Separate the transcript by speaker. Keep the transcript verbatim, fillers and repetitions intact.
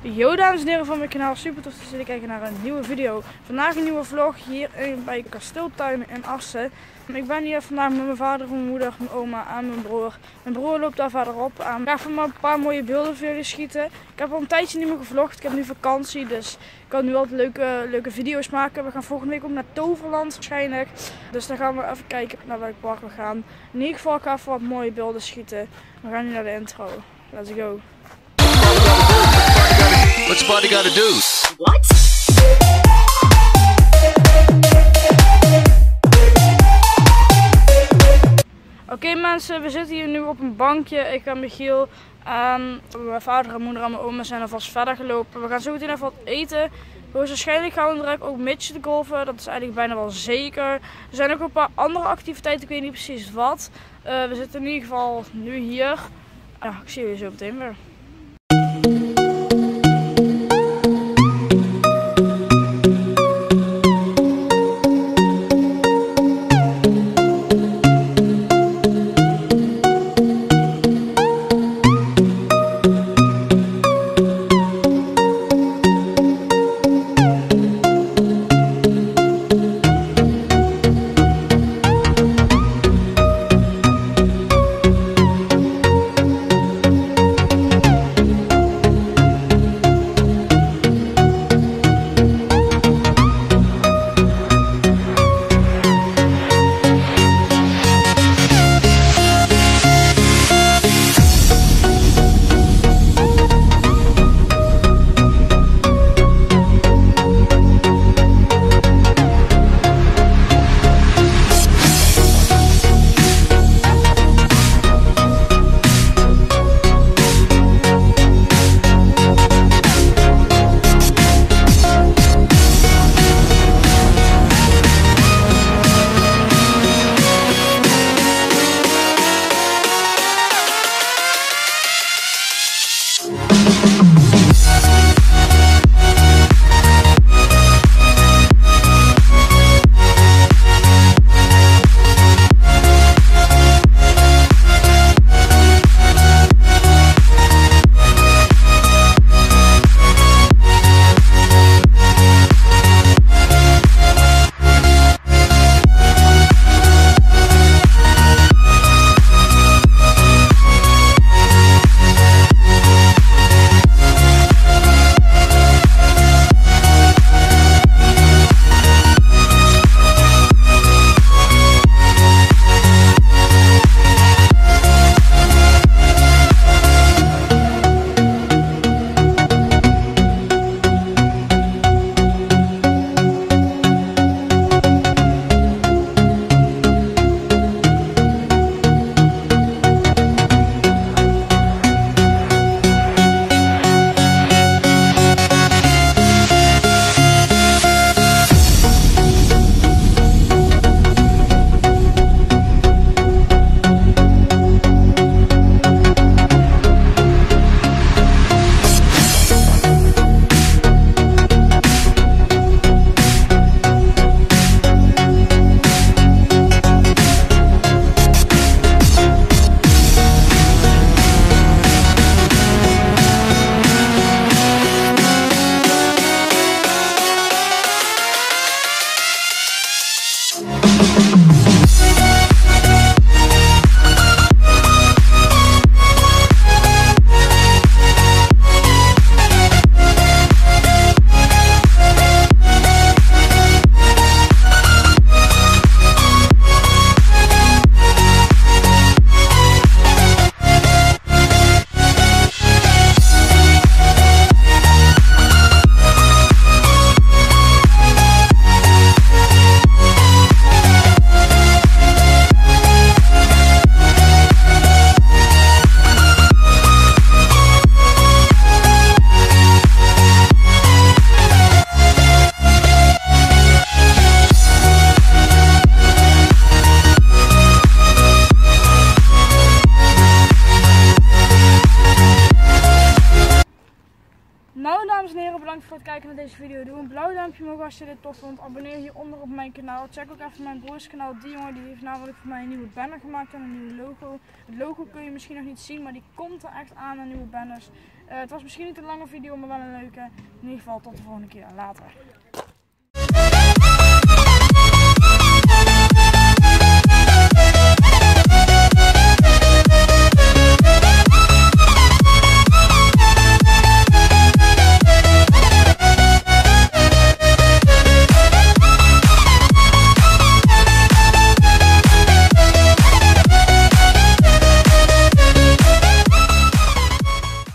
Speaker 1: Yo dames en heren van mijn kanaal, super tof dat jullie kijken naar een nieuwe video. Vandaag een nieuwe vlog hier bij Kasteeltuin in Assen. Ik ben hier vandaag met mijn vader, mijn moeder, mijn oma en mijn broer. Mijn broer loopt daar verderop aan. Ik ga even maar een paar mooie beelden voor jullie schieten. Ik heb al een tijdje niet meer gevlogd, ik heb nu vakantie, dus ik kan nu altijd leuke, leuke video's maken. We gaan volgende week ook naar Toverland waarschijnlijk. Dus dan gaan we even kijken naar welk park we gaan. In ieder geval ga ik even wat mooie beelden schieten. We gaan nu naar de intro. Let's go.
Speaker 2: What's the party gotta do?
Speaker 3: What?
Speaker 1: Oké okay, mensen, we zitten hier nu op een bankje. Ik en Michiel en mijn vader en moeder en mijn oma zijn alvast verder gelopen. We gaan zo meteen even wat eten. Waarschijnlijk gaan we direct ook midget golfen. Dat is eigenlijk bijna wel zeker. Er zijn ook een paar andere activiteiten, ik weet niet precies wat. Uh, we zitten in ieder geval nu hier. Ja, ik zie jullie zo meteen weer. voor het kijken naar deze video. Doe een blauw duimpje omhoog als je dit tof vond. Abonneer hieronder op mijn kanaal. Check ook even mijn broers kanaal. Die jongen die heeft namelijk voor mij een nieuwe banner gemaakt en een nieuw logo. Het logo kun je misschien nog niet zien, maar die komt er echt aan, een nieuwe banners. Uh, het was misschien niet een lange video, maar wel een leuke. In ieder geval tot de volgende keer. Later.